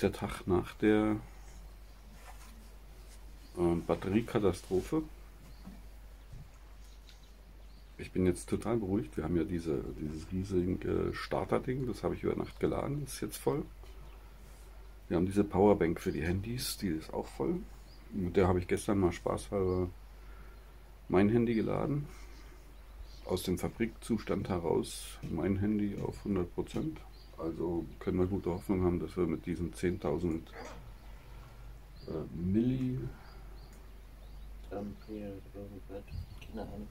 der Tag nach der Batteriekatastrophe. Ich bin jetzt total beruhigt. Wir haben ja dieses riesige Starterding, das habe ich über Nacht geladen, ist jetzt voll. Wir haben diese Powerbank für die Handys, die ist auch voll. Mit der habe ich gestern mal spaßhalber mein Handy geladen. Aus dem Fabrikzustand heraus mein Handy auf 100%. Also können wir gute Hoffnung haben, dass wir mit diesen 10.000 Milli Ampere, irgendwas, keine Ahnung.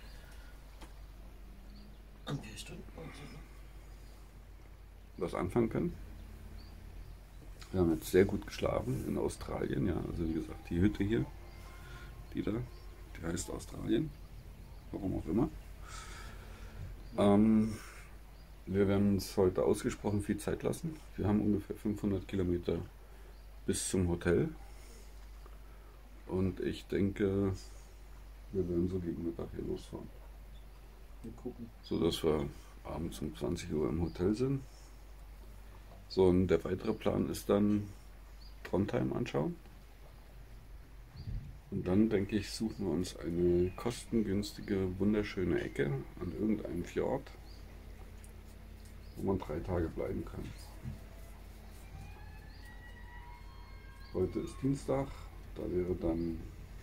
Amperestunden was anfangen können. Wir haben jetzt sehr gut geschlafen in Australien. Ja, also wie gesagt, die Hütte hier, die heißt Australien. Warum auch immer. Wir werden uns heute ausgesprochen viel Zeit lassen. Wir haben ungefähr 500 Kilometer bis zum Hotel. Und ich denke, wir werden so gegen Mittag hier losfahren. Wir gucken. So dass wir abends um 20 Uhr im Hotel sind. So, und der weitere Plan ist dann Trondheim anschauen. Und dann, denke ich, suchen wir uns eine kostengünstige, wunderschöne Ecke an irgendeinem Fjord, wo man 3 Tage bleiben kann. Heute ist Dienstag, da wäre dann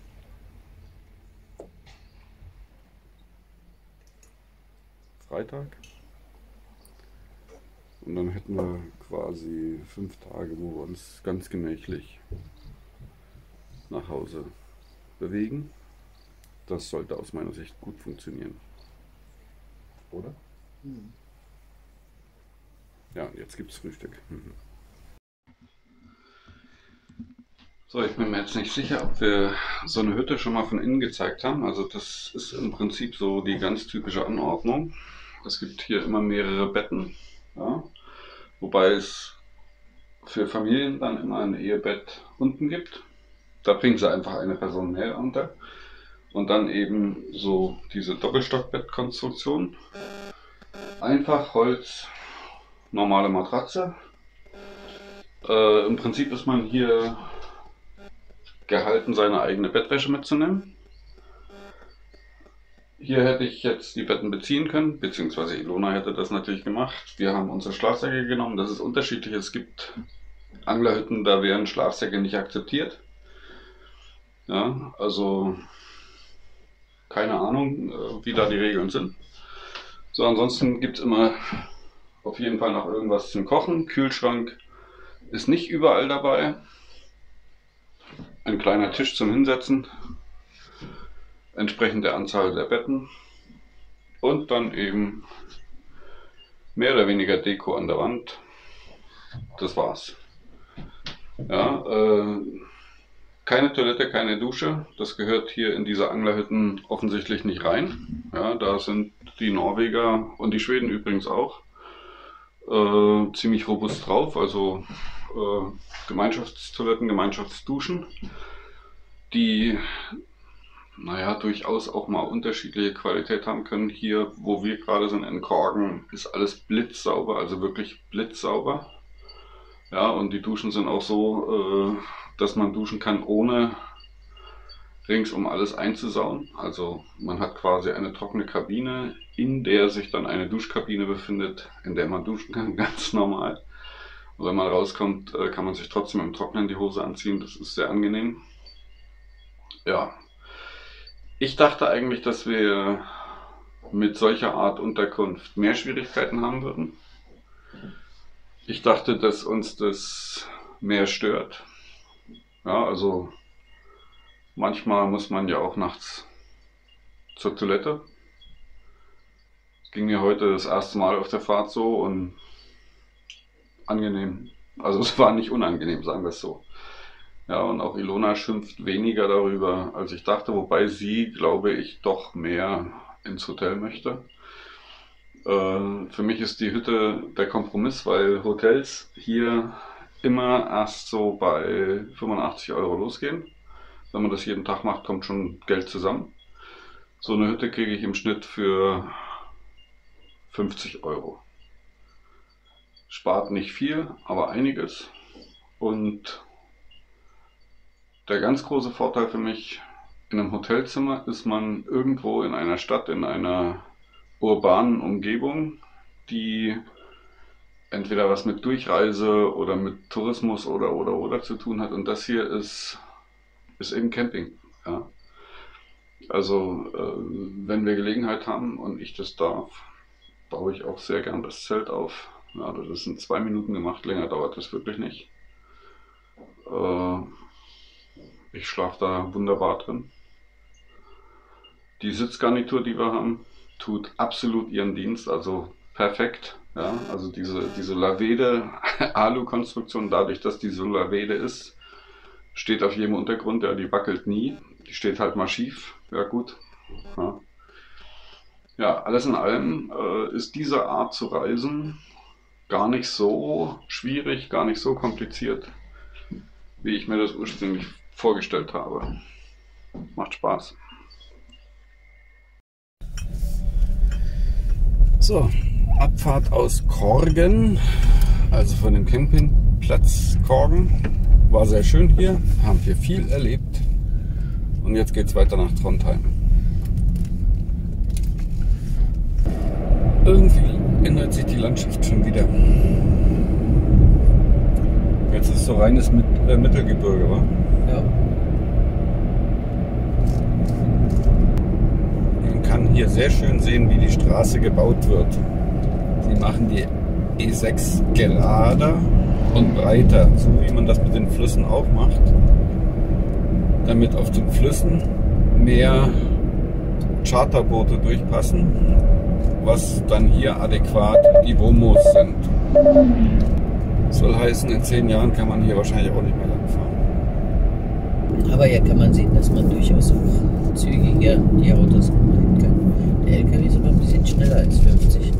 Freitag. Und dann hätten wir quasi 5 Tage, wo wir uns ganz gemächlich nach Hause bewegen. Das sollte aus meiner Sicht gut funktionieren. Oder? Hm. Ja, und jetzt gibt's Frühstück. So, ich bin mir jetzt nicht sicher, ob wir so eine Hütte schon mal von innen gezeigt haben. Also das ist im Prinzip so die ganz typische Anordnung. Es gibt hier immer mehrere Betten, ja, wobei es für Familien dann immer ein Ehebett unten gibt. Da bringen sie einfach eine Person mehr unter. Und dann eben so diese Doppelstockbettkonstruktion. Einfach Holz, normale Matratze. Im Prinzip ist man hier gehalten, seine eigene Bettwäsche mitzunehmen. Hier hätte ich jetzt die Betten beziehen können, beziehungsweise Ilona hätte das natürlich gemacht. Wir haben unsere Schlafsäcke genommen, das ist unterschiedlich. Es gibt Anglerhütten, da werden Schlafsäcke nicht akzeptiert. Ja, also keine Ahnung, wie da die Regeln sind. So, ansonsten gibt es immer auf jeden Fall noch irgendwas zum Kochen. Kühlschrank ist nicht überall dabei. Ein kleiner Tisch zum Hinsetzen, entsprechend der Anzahl der Betten und dann eben mehr oder weniger Deko an der Wand. Das war's. Ja, keine Toilette, keine Dusche. Das gehört hier in diese Anglerhütten offensichtlich nicht rein. Ja, da sind die Norweger und die Schweden übrigens auch ziemlich robust drauf. Also Gemeinschaftstoiletten, Gemeinschaftsduschen, die naja, durchaus auch mal unterschiedliche Qualität haben können. Hier, wo wir gerade sind in Korgen, ist alles blitzsauber, also wirklich blitzsauber. Ja, und die Duschen sind auch so, dass man duschen kann, ohne ringsum alles einzusauen. Also man hat quasi eine trockene Kabine, in der sich dann eine Duschkabine befindet, in der man duschen kann, ganz normal. Und wenn man rauskommt, kann man sich trotzdem im Trocknen die Hose anziehen. Das ist sehr angenehm. Ja, ich dachte eigentlich, dass wir mit solcher Art Unterkunft mehr Schwierigkeiten haben würden. Ich dachte, dass uns das mehr stört. Ja, also manchmal muss man ja auch nachts zur Toilette. Das ging mir heute das erste Mal auf der Fahrt so und angenehm. Also es war nicht unangenehm, sagen wir es so. Ja, und auch Ilona schimpft weniger darüber, als ich dachte, wobei sie, glaube ich, doch mehr ins Hotel möchte. Für mich ist die Hütte der Kompromiss, weil Hotels hier immer erst so bei 85 Euro losgehen. Wenn man das jeden Tag macht, kommt schon Geld zusammen. So eine Hütte kriege ich im Schnitt für 50 Euro. Spart nicht viel, aber einiges. Und der ganz große Vorteil für mich, in einem Hotelzimmer ist man irgendwo in einer Stadt, in einer urbanen Umgebung, die entweder was mit Durchreise oder mit Tourismus oder zu tun hat. Und das hier ist eben Camping. Ja. Also wenn wir Gelegenheit haben und ich das darf, baue ich auch sehr gern das Zelt auf. Ja, das ist in 2 Minuten gemacht, länger dauert das wirklich nicht. Ich schlafe da wunderbar drin. Die Sitzgarnitur, die wir haben, tut absolut ihren Dienst, also perfekt. Ja, also diese Lavede-Alu-Konstruktion, dadurch, dass die so Lavede ist, steht auf jedem Untergrund, ja, die wackelt nie. Die steht halt mal schief, ja gut. Ja, alles in allem ist diese Art zu reisen gar nicht so schwierig, gar nicht so kompliziert, wie ich mir das ursprünglich vorgestellt habe. Macht Spaß. So, Abfahrt aus Korgen, also von dem Campingplatz Korgen. War sehr schön hier, haben wir viel erlebt und jetzt geht es weiter nach Trondheim. Irgendwie ändert sich die Landschaft schon wieder. Jetzt ist so reines Mittelgebirge, wa? Ja. Man kann hier sehr schön sehen, wie die Straße gebaut wird. Sie machen die E6 gerader und breiter, so wie man das mit den Flüssen auch macht, damit auf den Flüssen mehr Charterboote durchpassen, was dann hier adäquat die WOMOs sind. Soll heißen, in 10 Jahren kann man hier wahrscheinlich auch nicht mehr lang fahren. Aber hier kann man sehen, dass man durchaus auch zügiger die Autos umleiten kann. Der LKW ist aber ein bisschen schneller als 50.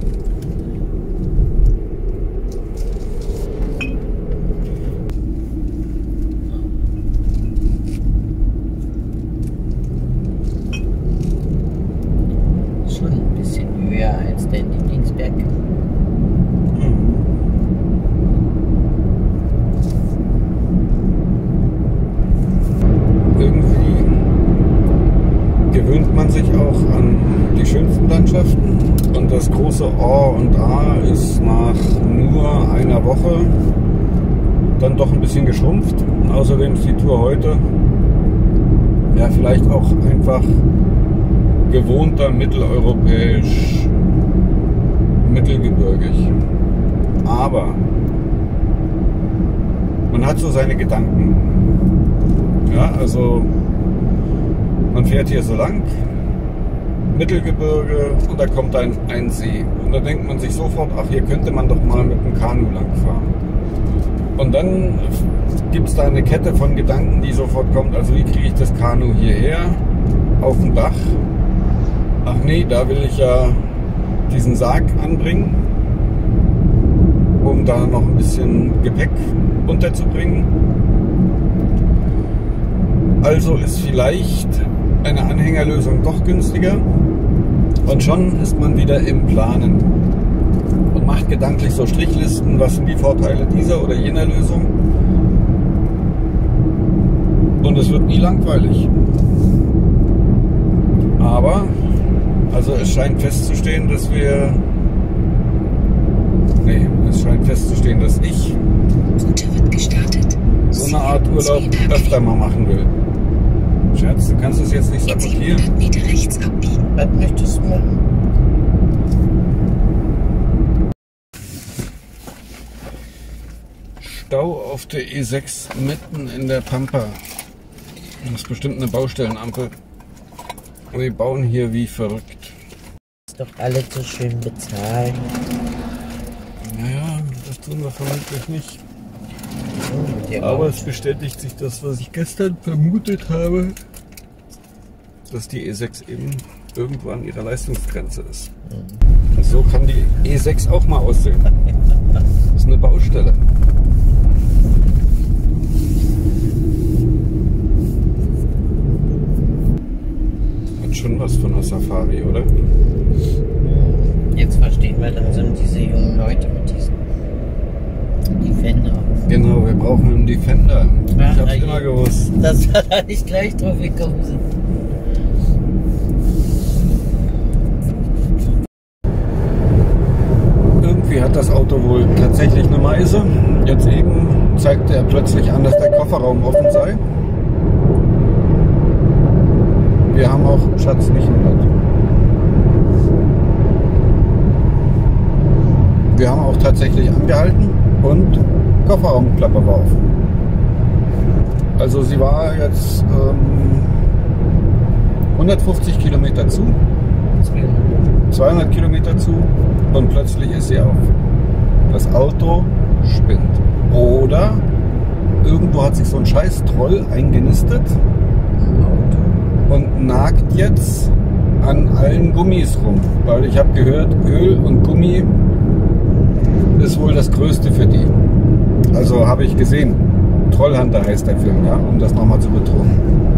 Schon ein bisschen höher als der Lieblingsberg. Gewöhnt man sich auch an die schönsten Landschaften und das große O und A ist nach nur einer Woche dann doch ein bisschen geschrumpft. Außerdem ist die Tour heute ja vielleicht auch einfach gewohnter mitteleuropäisch, mittelgebirgig. Aber man hat so seine Gedanken. Ja, also man fährt hier so lang, Mittelgebirge, und da kommt ein See. Und da denkt man sich sofort, ach, hier könnte man doch mal mit dem Kanu lang fahren. Und dann gibt es da eine Kette von Gedanken, die sofort kommt. Also wie kriege ich das Kanu hierher, auf dem Dach? Ach nee, da will ich ja diesen Sarg anbringen, um da noch ein bisschen Gepäck unterzubringen. Also ist vielleicht eine Anhängerlösung doch günstiger und schon ist man wieder im Planen und macht gedanklich so Strichlisten, was sind die Vorteile dieser oder jener Lösung, und es wird nie langweilig. Aber also es scheint festzustehen, dass ich so eine Art Urlaub öfter mal machen will. Schatz, du kannst das jetzt nicht sabotieren. Was möchtest du machen? Stau auf der E6 mitten in der Pampa. Das ist bestimmt eine Baustellenampel. Und die bauen hier wie verrückt. Ist doch alles so schön bezahlt. Naja, das tun wir vermutlich nicht. Ja, aber es bestätigt sich das, was ich gestern vermutet habe, dass die E6 eben irgendwo an ihrer Leistungsgrenze ist. Und so kann die E6 auch mal aussehen. Das ist eine Baustelle. Hat schon was von einer Safari, oder? Jetzt verstehen wir langsam diese jungen Leute mit diesen Defender. Genau, wir brauchen einen Defender. Ich hab's immer gewusst. Dass wir da nicht gleich drauf gekommen sind. Irgendwie hat das Auto wohl tatsächlich eine Meise. Jetzt eben zeigte er plötzlich an, dass der Kofferraum offen sei. Wir haben auch Schatz nicht 100. Wir haben auch tatsächlich angehalten und Kofferraumklappe war offen. Also sie war jetzt 150 Kilometer zu, 200 Kilometer zu und plötzlich ist sie auf. Das Auto spinnt. Oder irgendwo hat sich so ein scheiß Troll eingenistet und nagt jetzt an allen Gummis rum. Weil ich habe gehört, Öl und Gummi ist wohl das Größte für die. Also habe ich gesehen. Trollhunter heißt der Film, ja, um das nochmal zu betonen.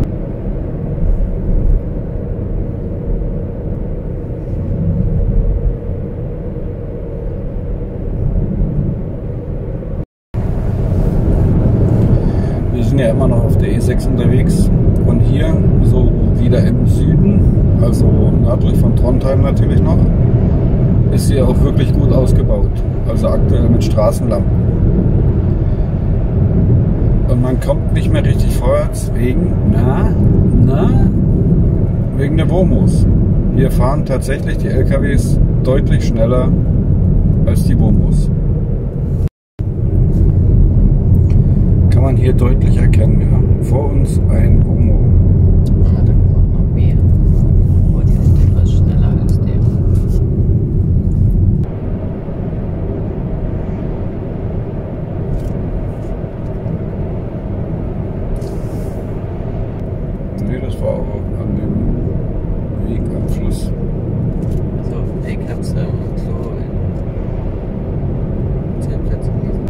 Wir sind ja immer noch auf der E6 unterwegs und hier so wieder im Süden, also nördlich von Trondheim natürlich noch, ist sie auch wirklich gut ausgebaut. Also aktuell mit Straßenlampen. Und man kommt nicht mehr richtig vorwärts wegen der WOMOs. Hier fahren tatsächlich die LKWs deutlich schneller als die WOMOs. Kann man hier deutlich erkennen, ja. Vor uns ein WOMO. Ah, da kommt noch mehr. Oh, die sind etwas schneller als der. Nee, das war auch an dem Weg am Fluss. So, ich hab's so in 10 Plätzen gelesen.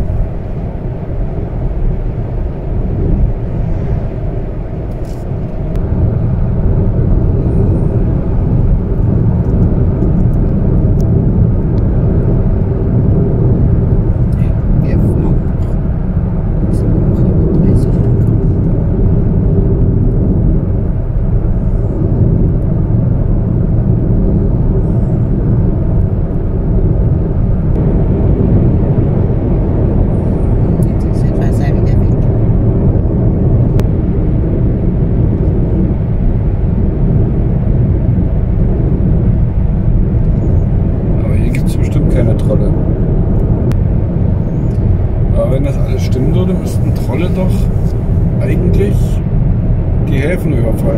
Trolle doch eigentlich die Häfen überfallen.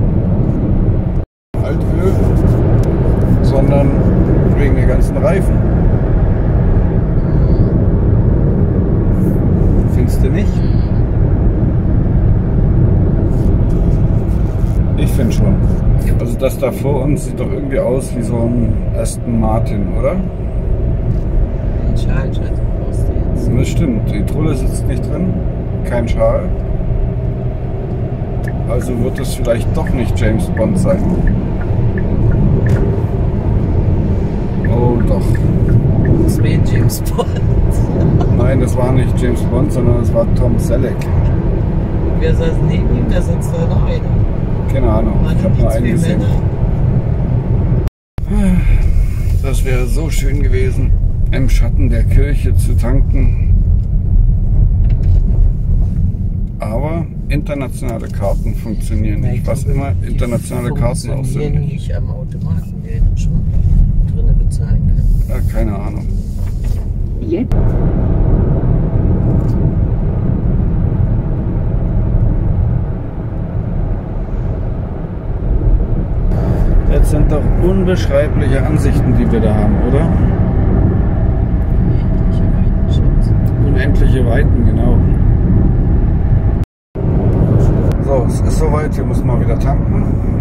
Altöl, sondern wegen der ganzen Reifen. Findest du nicht? Ich finde schon. Also das da vor uns sieht doch irgendwie aus wie so ein Aston Martin, oder? Ein Schal, brauchst du jetzt. Das stimmt, die Trolle sitzt nicht drin, kein Schal. Also wird es vielleicht doch nicht James Bond sein. Oh doch. Das wäre James Bond. Nein, das war nicht James Bond, sondern das war Tom Selleck. Wer saß neben ihm? Da sitzt da noch einer. Keine Ahnung, ich habe nur einen gesehen. Das wäre so schön gewesen, im Schatten der Kirche zu tanken. Aber internationale Karten funktionieren nicht. Was immer internationale Karten auch sind. Nicht am Automaten, wir hätten schon drinnen bezahlen können. Ja, keine Ahnung. Jetzt. Jetzt sind doch unbeschreibliche Ansichten, die wir da haben, oder? Unendliche Weiten, Schatz. Unendliche Weiten, genau. So, es ist soweit, wir müssen mal wieder tanken.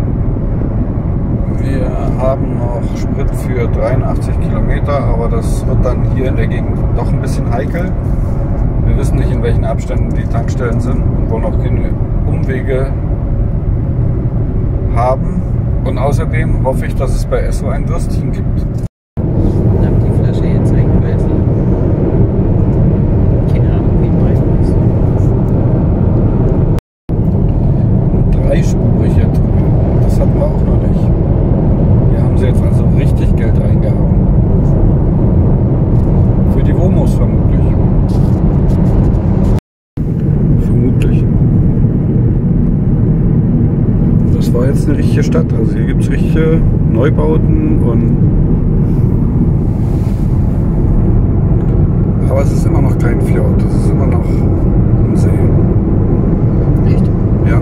Wir haben noch Sprit für 83 Kilometer, aber das wird dann hier in der Gegend doch ein bisschen heikel. Wir wissen nicht, in welchen Abständen die Tankstellen sind und wollen auch keine Umwege haben. Und außerdem hoffe ich, dass es bei Esso ein Würstchen gibt. Ich habe die Flasche jetzt eingeweisen. jetzt eine richtige Stadt. Also hier gibt es richtige Neubauten aber es ist immer noch kein Fjord, es ist immer noch ein See. Echt? Ja.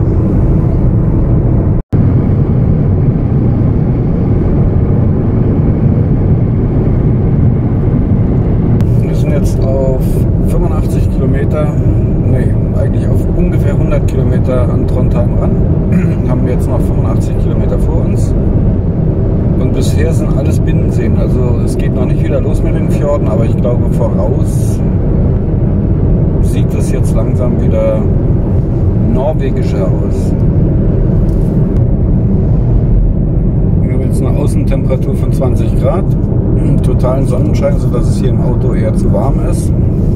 Wir sind jetzt auf 85 Kilometer, nee, eigentlich auf ungefähr 100 Kilometer an Trondheim ran. Haben jetzt noch 85 Kilometer vor uns. Und bisher sind alles Binnenseen, also es geht noch nicht wieder los mit den Fjorden, aber ich glaube voraus sieht es jetzt langsam wieder norwegischer aus. Wir haben jetzt eine Außentemperatur von 20 Grad, totalen Sonnenschein, sodass es hier im Auto eher zu warm ist.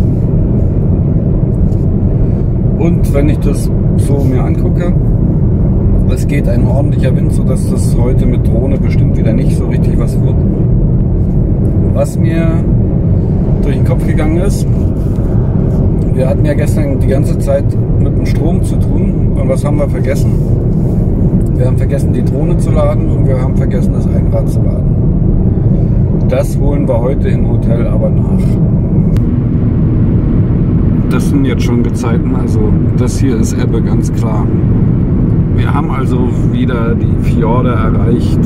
Und wenn ich das so mir angucke, es geht ein ordentlicher Wind, sodass das heute mit Drohne bestimmt wieder nicht so richtig was wird. Was mir durch den Kopf gegangen ist, wir hatten ja gestern die ganze Zeit mit dem Strom zu tun. Und was haben wir vergessen? Wir haben vergessen, die Drohne zu laden und wir haben vergessen, das Einrad zu laden. Das holen wir heute im Hotel aber nach. Das sind jetzt schon Gezeiten, also das hier ist Ebbe, ganz klar. Wir haben also wieder die Fjorde erreicht.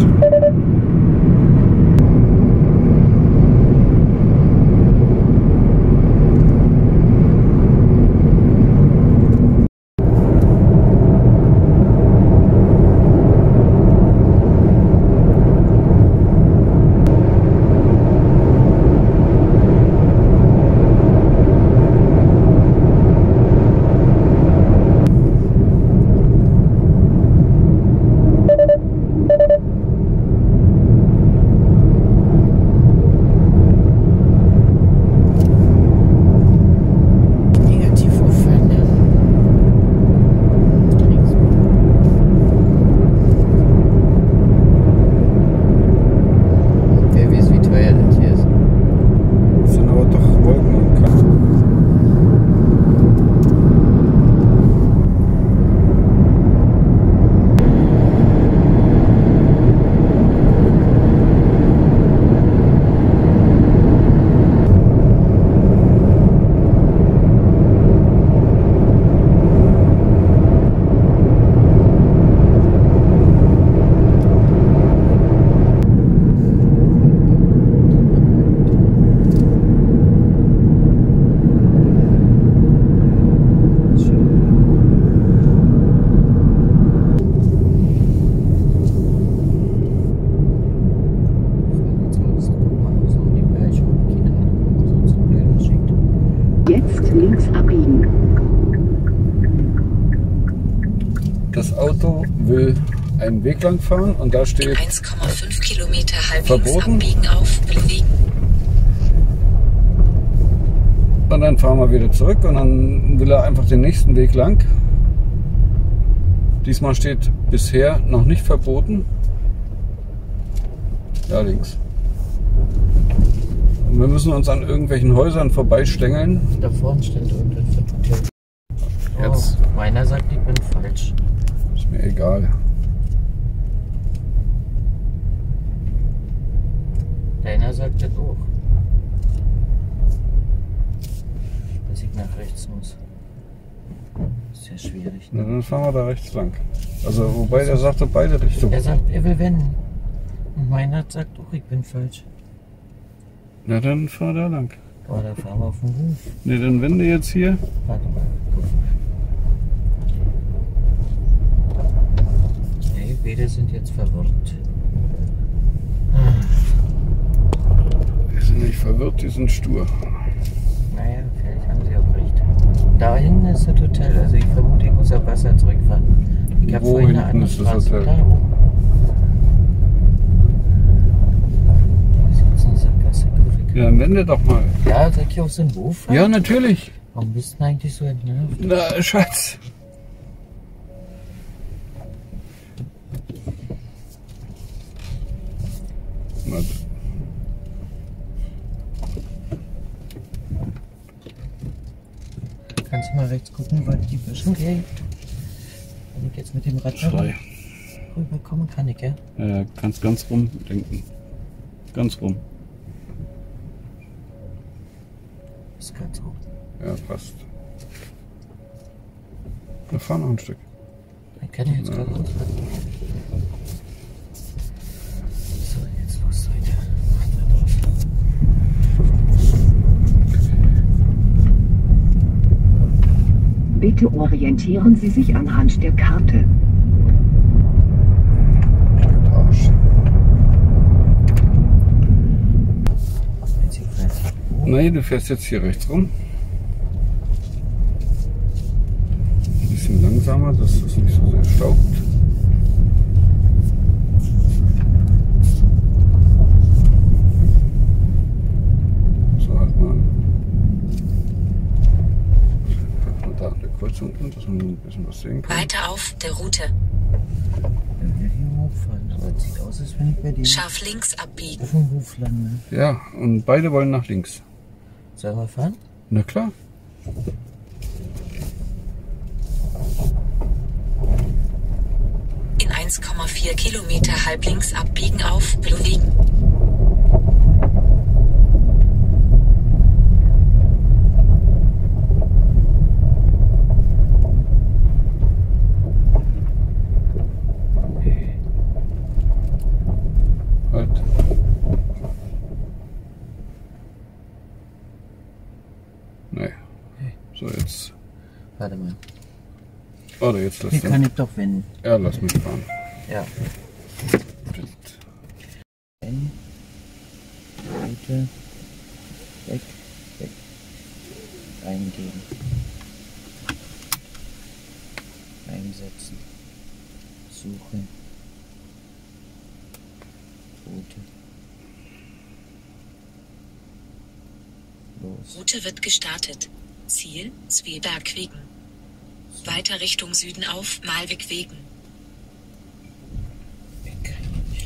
Jetzt links abbiegen. Das Auto will einen Weg lang fahren und da steht 1,5 Kilometer halbwegs verboten. abbiegen auf bewegen. Und dann fahren wir wieder zurück und dann will er einfach den nächsten Weg lang. Diesmal steht bisher noch nicht verboten. Ja, links. Und wir müssen uns an irgendwelchen Häusern vorbeischlängeln. Da vorne steht unten Hotel. Jetzt. Oh, meiner sagt, ich bin falsch. Ist mir egal. Deiner sagt das auch. Dass ich nach rechts muss. Ist ja schwierig. Na, dann fahren wir da rechts lang. Also, wobei der sagte beide Richtungen. Er sagt, er will wenden. Und meiner sagt auch, ich bin falsch. Na, dann fahr da lang. Oh, da fahren wir auf den Hof. Ne, dann wende jetzt hier. Warte mal. Guck. Nee, beide sind jetzt verwirrt. Die sind nicht verwirrt, die sind stur. Naja, vielleicht haben sie auch recht. Da hinten ist das Hotel, also ich vermute, ich muss auf Wasser zurückfahren. Ich habe Wo vorhin eine hinten andere ist das Straße. Hotel? Da oben. Das ist jetzt eine Sackgasse, guck ich. Ja, dann wende doch mal. Ja, soll ich auf so einen Hof fahren? Ja, natürlich. Warum bist du eigentlich so entnervt? Na, Schatz. Warte. Kannst du mal rechts gucken, weil die Büschen geht? Wenn ich jetzt mit dem Rad Zwei. rüberkommen kann ich, gell? Kannst ganz rum denken. Ganz rum. Ist ganz rum. Ja, passt. Wir fahren noch ein Stück. Ich kann ja jetzt gerade ausfahren. So, jetzt los, Leute. Machen wir drauf. Bitte orientieren Sie sich anhand der Karte. Arsch. Einzig frei. Nee, du fährst jetzt hier rechts rum. Ein bisschen langsamer, dass es nicht so sehr staubt. So, halt mal. Halt mal da an der Kreuzung und dass man ein bisschen was sehen kann. Weiter auf der Route. Ich will hier hochfahren, aber es sieht aus, als wenn ich bei dir Scharf links abbiegen. auf dem Hof lande. Ja, und beide wollen nach links. Sollen wir fahren? Na klar. In 1,4 Kilometer halblinks abbiegen auf Bluvegen. Halt. Nee. So, jetzt. Warte mal. Oder jetzt lass Hier kann den. ich doch wenden. Ja, lass mich fahren. Ja. Wenn. Bitte. Weg. Weg. Eingeben. Einsetzen. Suche. Route. Los. Route wird gestartet. Ziel Zwieberg-Wegen. Weiter Richtung Süden auf Malweg-Wegen. Ich kann hier nicht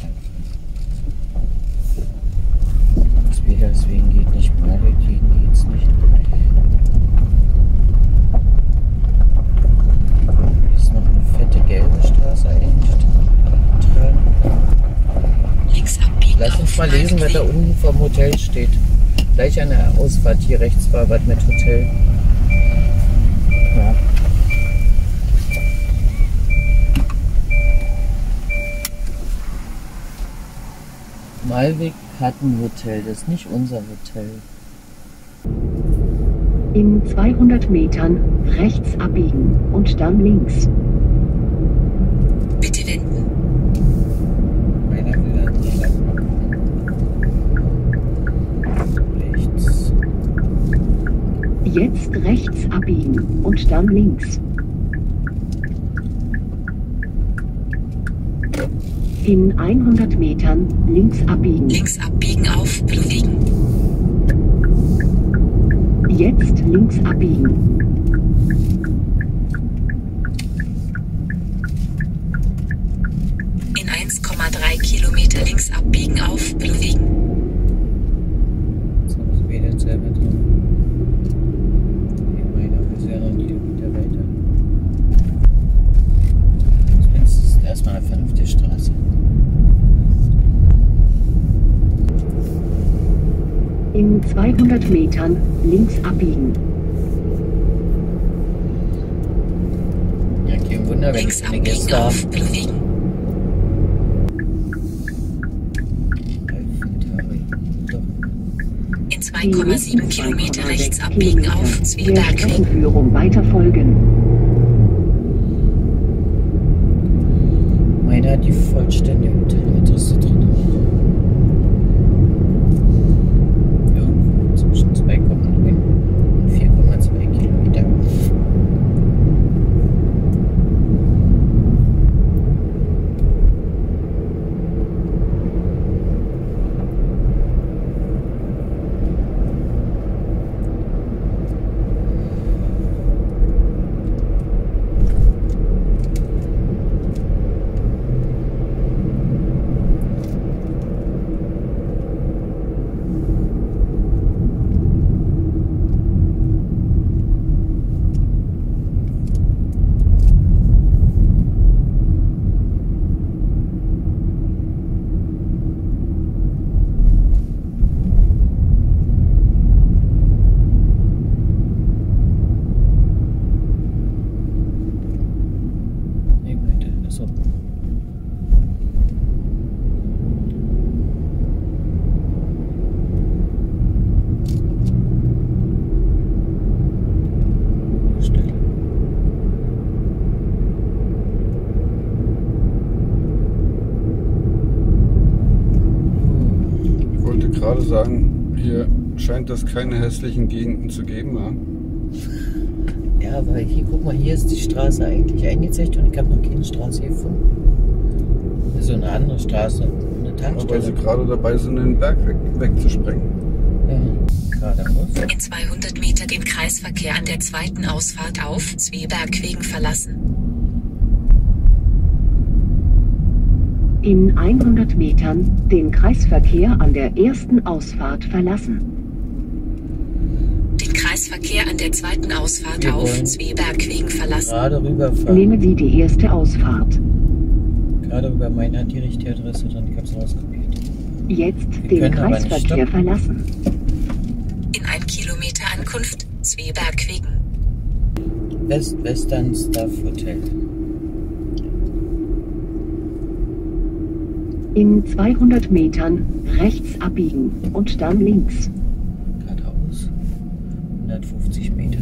langfahren. Deswegen geht nicht mal weg, geht's nicht. Hier ist noch eine fette gelbe Straße eingetragen. Links abbiegen Lass uns auf mal lesen, was da Malweg-Wegen. unten vom Hotel steht. Gleich an der Ausfahrt hier rechts war was mit Hotel. Ja. Malweg hat ein Hotel, das ist nicht unser Hotel. In 200 Metern rechts abbiegen und dann links. Bitte wenden. Meiner will das nicht lang machen. Rechts. Jetzt rechts abbiegen und dann links. In 100 Metern links abbiegen. Links abbiegen auf Bluvegen. Jetzt links abbiegen. In 1,3 Kilometer links abbiegen auf Bluvegen. Jetzt haben sie wieder selber drin. Ich meine, wir sind ja noch einen Kilometer weiter. Jetzt ist es erstmal eine vernünftige Straße. In 200 Metern links abbiegen. Ja, kein Wunder, wenn Links ich keine abbiegen Gäste habe. auf Bluvegen. In 2,7 Kilometer rechts abbiegen auf Der Zwieberg-Wegen. Streckenführung weiter folgen. Meiner hat die vollständige Hoteladresse drin. Irgendwo zwischen 2,9 und 4,2 Kilometer. gerade sagen, hier scheint es keine hässlichen Gegenden zu geben. Ja? Ja, aber hier, guck mal, hier ist die Straße eigentlich eingezeigt und ich habe noch keine Straße gefunden. Das ist so eine andere Straße, eine Aber Tankstelle. weil sie gerade dabei sind, den Berg wegzusprengen. Ja, geradeaus. In 200 Meter den Kreisverkehr an der zweiten Ausfahrt auf Zwiebergwegen verlassen. In 100 Metern den Kreisverkehr an der ersten Ausfahrt verlassen. Den Kreisverkehr an der zweiten Ausfahrt Wir auf wollen Zwiebergwegen verlassen. Gerade rüberfahren. Nehmen Sie die erste Ausfahrt. Gerade rüber, meine hat die richtige Adresse drin, ich habe es rauskopiert. Jetzt Wir den können aber nicht Kreisverkehr stoppen. verlassen. In 1 Kilometer Ankunft Zwiebergwegen. Western Staff Hotel. In 200 Metern rechts abbiegen und dann links. Geradeaus. 150 Meter.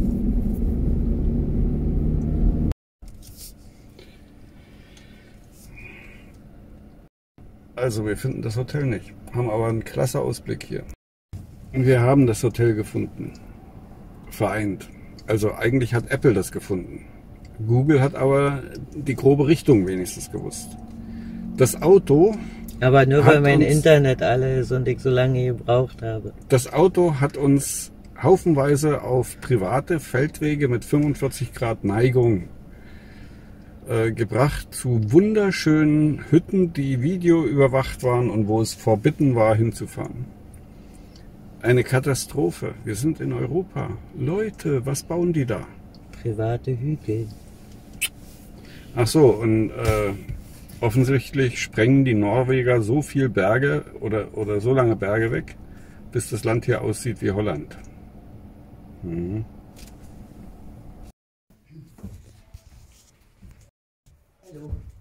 Also wir finden das Hotel nicht, haben aber einen klasse Ausblick hier. Wir haben das Hotel gefunden, vereint. Also eigentlich hat Apple das gefunden. Google hat aber die grobe Richtung wenigstens gewusst. Das Auto, Aber nur Hat weil mein uns- Internet alle ist und ich so lange gebraucht habe. hat uns haufenweise auf private Feldwege mit 45 Grad Neigung gebracht zu wunderschönen Hütten, die videoüberwacht waren und wo es verbitten war hinzufahren. Eine Katastrophe. Wir sind in Europa. Leute, was bauen die da? Private Hügel. Ach so, und offensichtlich sprengen die Norweger so viel Berge oder so lange Berge weg, bis das Land hier aussieht wie Holland. Mhm. Hallo.